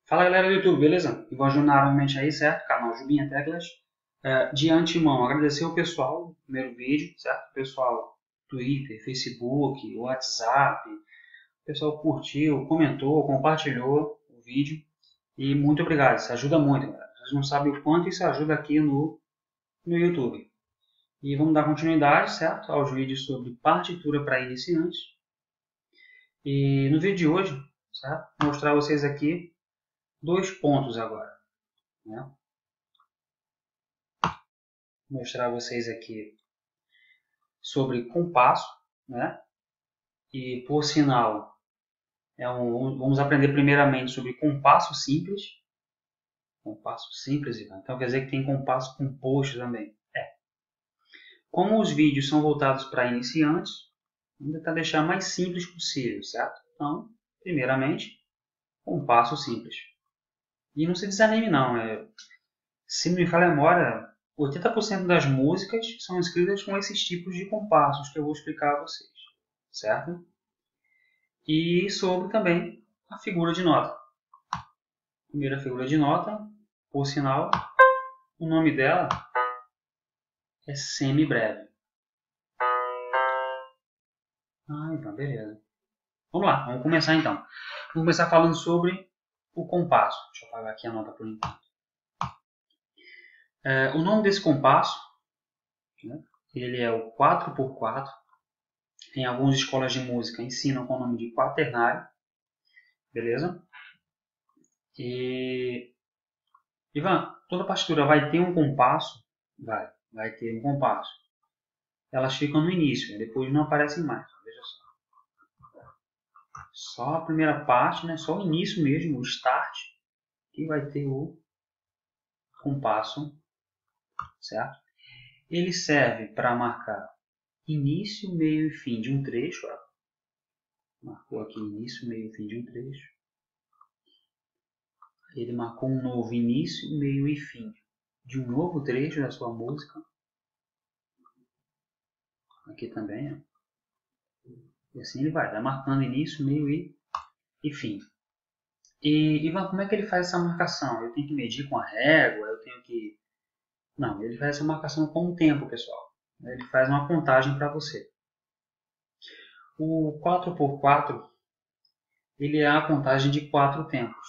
Fala galera do YouTube, beleza? Igual novamente aí, certo? Canal Jubinha Teclas. De antemão, agradecer o pessoal do primeiro vídeo, certo? O pessoal Twitter, Facebook, WhatsApp, o pessoal curtiu, comentou, compartilhou o vídeo. E muito obrigado, isso ajuda muito, galera. Vocês não sabem o quanto isso ajuda aqui no YouTube. E vamos dar continuidade, certo? Aos vídeos sobre partitura para iniciantes. E no vídeo de hoje, certo? Vou mostrar a vocês aqui dois pontos agora, né? Mostrar a vocês aqui sobre compasso, né? E por sinal, vamos aprender primeiramente sobre compasso simples. Compasso simples, então quer dizer que tem compasso composto também. Como os vídeos são voltados para iniciantes, vamos tentar deixar mais simples possível, certo? Então, primeiramente, compasso simples. E não se desanime não, se não me falha a memória, 80% das músicas são escritas com esses tipos de compassos que eu vou explicar a vocês, certo? E sobre também a figura de nota. Primeira figura de nota, por sinal, o nome dela é semibreve. Então, beleza. Vamos lá, vamos começar então. Vamos começar falando sobre o compasso. Deixa eu apagar aqui a nota por enquanto. O nome desse compasso, né, ele é o 4x4. Em algumas escolas de música ensinam com o nome de quaternário. Beleza? E Ivan, toda partitura vai ter um compasso? Vai ter um compasso. Elas ficam no início, depois não aparecem mais. Veja só. Só a primeira parte, né? Só o início mesmo, o start, que vai ter o compasso, certo? Ele serve para marcar início, meio e fim de um trecho. Ó. Marcou aqui início, meio e fim de um trecho. Ele marcou um novo início, meio e fim de um novo trecho da sua música. Aqui também, ó. E assim ele vai marcando início, meio e fim. E Ivan, como é que ele faz essa marcação? Eu tenho que medir com a régua? Eu tenho que... Não, ele faz essa marcação com o tempo, pessoal. Ele faz uma contagem para você. O 4x4, ele é a contagem de 4 tempos.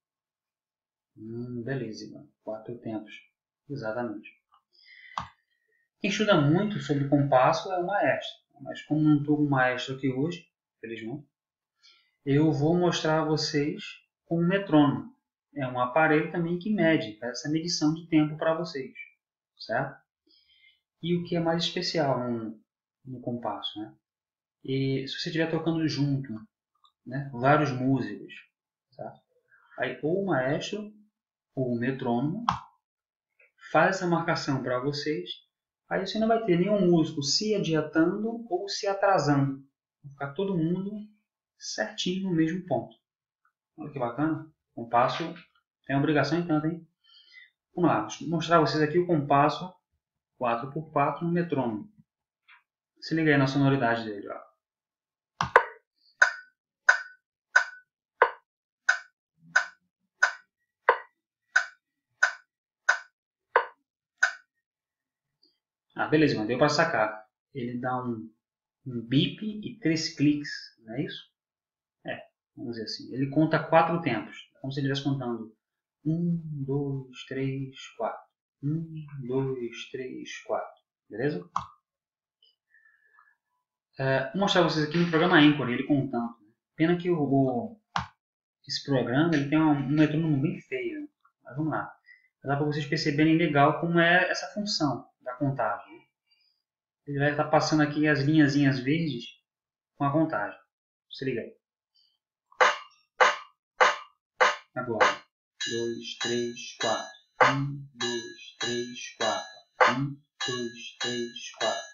Beleza, Ivan. 4 tempos. Exatamente. Quem estuda muito sobre compasso é o maestro. Mas como não estou com o maestro aqui hoje, felizmente, eu vou mostrar a vocês com um metrônomo. É um aparelho também que mede, faz essa medição de tempo para vocês, certo? E o que é mais especial no compasso, né? E se você estiver tocando junto, né, vários músicos, certo? Aí ou o maestro ou o metrônomo faz essa marcação para vocês, aí você não vai ter nenhum músico se adiantando ou se atrasando. Vai ficar todo mundo certinho no mesmo ponto. Olha que bacana. O compasso é uma obrigação em tanto, hein? Vamos lá, vou mostrar a vocês aqui o compasso 4x4 no metrônomo. Se liga aí na sonoridade dele. Ó. Beleza, mas deu para sacar. Ele dá um bip e 3 cliques, não é isso? Vamos dizer assim. Ele conta 4 tempos. Como se ele estivesse contando 1, 2, 3, 4. 1, 2, 3, 4. Beleza? Vou mostrar vocês aqui no programa Anchor, ele contando. Pena que esse programa ele tem um metrônomo bem feio. Mas vamos lá. Dá para vocês perceberem legal como é essa função da contagem. Ele vai estar passando aqui as linhazinhas verdes com a contagem. Se liga aí. Agora. 2, 3, 4. 1, 2, 3, 4. 1, 2, 3, 4.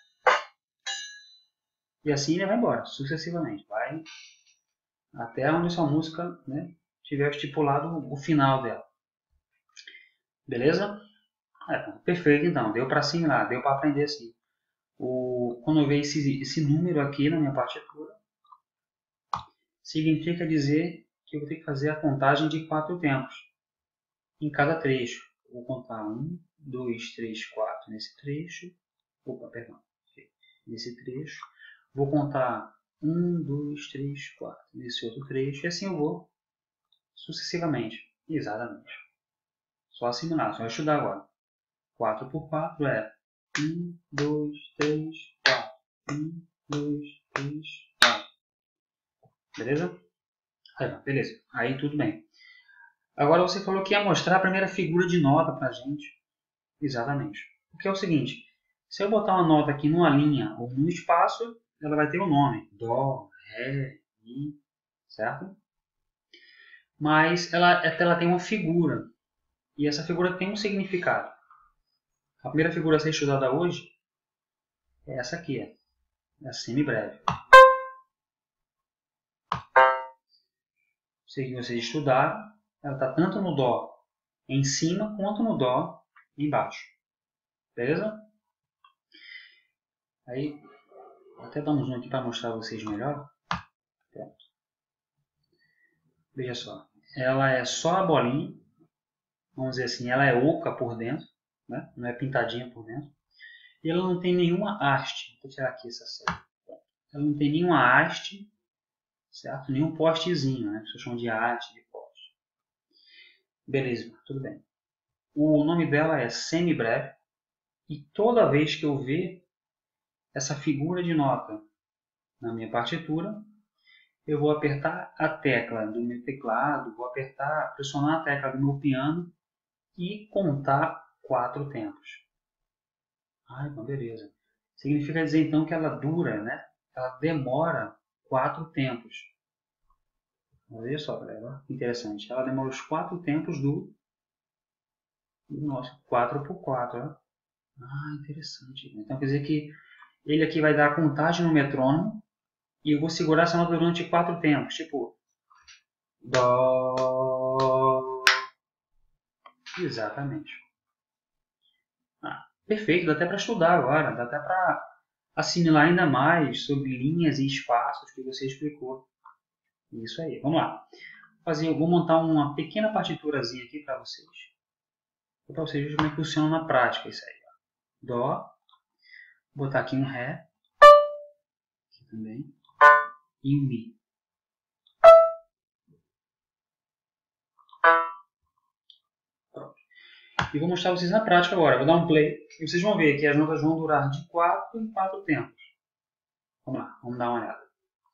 E assim ele vai embora, sucessivamente. Vai até onde sua música, né, tiver estipulado o final dela. Beleza? Perfeito então. Deu para assimilar, deu para aprender assim. Quando eu ver esse número aqui na minha partitura, significa dizer que eu vou ter que fazer a contagem de 4 tempos em cada trecho. Vou contar 1, 2, 3, 4 nesse trecho. Opa, perdão. Nesse trecho. Vou contar 1, 2, 3, 4 nesse outro trecho. E assim eu vou sucessivamente. Exatamente. Só assimilar, só estudar agora. 4 por 4 é 1, 2, 3, 4. 1, 2, 3, 4. Beleza? Beleza. Aí tudo bem. Agora você falou que ia mostrar a primeira figura de nota pra gente. Exatamente. Porque é o seguinte. Se eu botar uma nota aqui numa linha ou num espaço, ela vai ter o nome. Dó, Ré, Mi. Certo? Mas ela tem uma figura. E essa figura tem um significado. A primeira figura a ser estudada hoje é essa aqui. É a semibreve. Sei que vocês estudaram. Ela está tanto no Dó em cima quanto no Dó embaixo. Beleza? Aí, vou até dar um zoom aqui para mostrar a vocês melhor. Pronto. Veja só. Ela é só a bolinha. Vamos dizer assim, ela é oca por dentro. Né? Não é pintadinha por dentro. E ela não tem nenhuma haste. Vou tirar aqui essa série. Ela não tem nenhuma haste, certo? Nenhum postezinho, né? Vocês chamam de haste, de poste. Beleza, tudo bem. O nome dela é semibreve. E toda vez que eu ver essa figura de nota na minha partitura, eu vou apertar a tecla do meu teclado, vou pressionar a tecla do meu piano e contar 4 tempos. Então beleza. Significa dizer então que ela dura, né? Ela demora 4 tempos. Olha só, galera, interessante. Ela demora os 4 tempos do nosso 4x4. Ó. Interessante. Então quer dizer que ele aqui vai dar a contagem no metrônomo e eu vou segurar essa nota durante 4 tempos. Tipo, Dó. Exatamente. Perfeito, dá até para estudar agora. Dá até para assimilar ainda mais sobre linhas e espaços que você explicou. Isso aí, vamos lá. Vou montar uma pequena partiturazinha aqui para vocês. Para vocês verem como é que funciona na prática isso aí. Dó. Vou botar aqui um Ré. Aqui também. E um Mi. Pronto. E vou mostrar vocês na prática agora. Vou dar um play. E vocês vão ver que as notas vão durar de 4 em 4 tempos. Vamos lá, vamos dar uma olhada.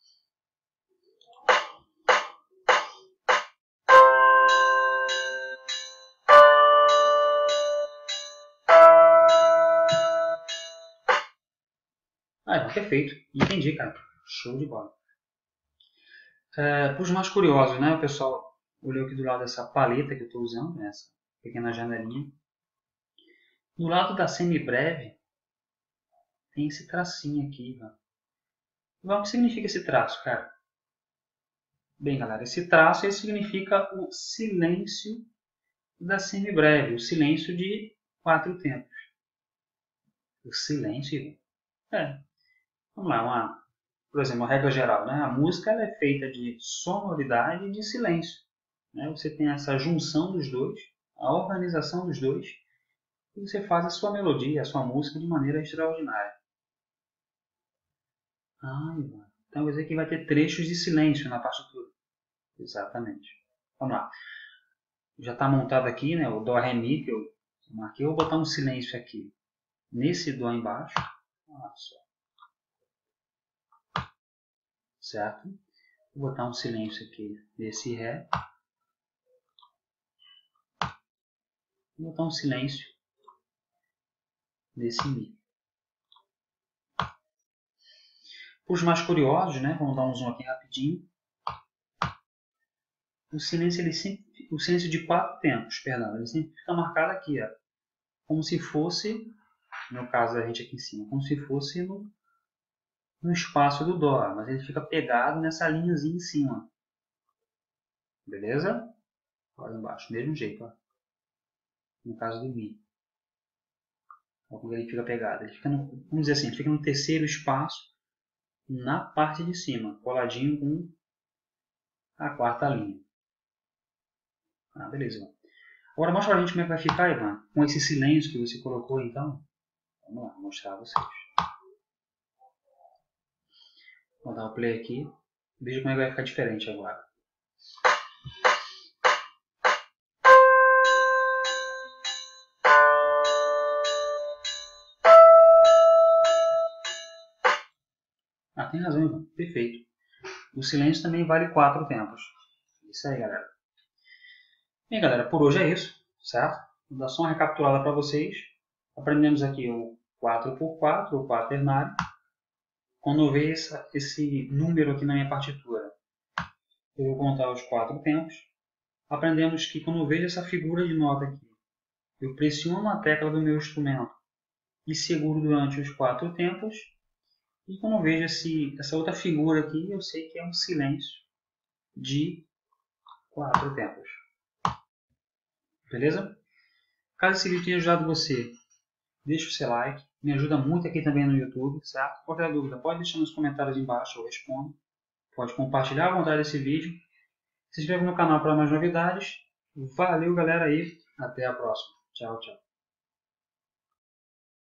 Perfeito. Entendi, cara. Show de bola. Para os mais curiosos, né? O pessoal olhou aqui do lado dessa paleta que eu estou usando, essa pequena janelinha. Do lado da semibreve, tem esse tracinho aqui. Ó. O que significa esse traço, cara? Bem, galera, esse traço significa o silêncio da semibreve, o silêncio de 4 tempos. O silêncio? Vamos lá, por exemplo, uma regra geral, né? A música ela é feita de sonoridade e de silêncio. Né? Você tem essa junção dos dois, a organização dos dois, e você faz a sua melodia, a sua música de maneira extraordinária. Então quer dizer que vai ter trechos de silêncio na partitura. Exatamente. Vamos lá. Já está montado aqui, né, o Dó, Ré, Mi, que eu marquei. Eu vou botar um silêncio aqui nesse Dó embaixo. Olha só. Certo? Vou botar um silêncio aqui nesse Ré. Vou botar um silêncio nesse Mi. Para os mais curiosos, né, vamos dar um zoom aqui rapidinho. O silêncio de 4 tempos, perdão, ele sempre fica marcado aqui, ó, como se fosse, no caso da gente aqui em cima, como se fosse no espaço do Dó, mas ele fica pegado nessa linhazinha em cima. Beleza? Olha embaixo, mesmo jeito, ó. No caso do Mi. Olha como ele fica pegado. Ele fica vamos dizer assim, ele fica no terceiro espaço, na parte de cima, coladinho com a quarta linha. Ah, beleza, Ivan. Agora mostra pra gente como é que vai ficar, Ivan, com esse silêncio que você colocou, então. Vamos lá, vou mostrar a vocês. Vou dar o play aqui. Veja como é que vai ficar diferente agora. Ah, tem razão, Ivan. Perfeito. O silêncio também vale 4 tempos. Isso aí, galera. Bem, galera, por hoje é isso, certo? Vou dar só uma recapitulada para vocês. Aprendemos aqui o 4x4, o quaternário. Quando eu ver esse número aqui na minha partitura, eu vou contar os 4 tempos. Aprendemos que quando eu vejo essa figura de nota aqui, eu pressiono a tecla do meu instrumento e seguro durante os 4 tempos. E quando eu vejo essa outra figura aqui, eu sei que é um silêncio de 4 tempos. Beleza? Caso esse vídeo tenha ajudado você, deixa o seu like. Me ajuda muito aqui também no YouTube, certo? Qualquer dúvida, pode deixar nos comentários embaixo, eu respondo. Pode compartilhar à vontade esse vídeo. Se inscreva no canal para mais novidades. Valeu, galera, aí. Até a próxima. Tchau, tchau.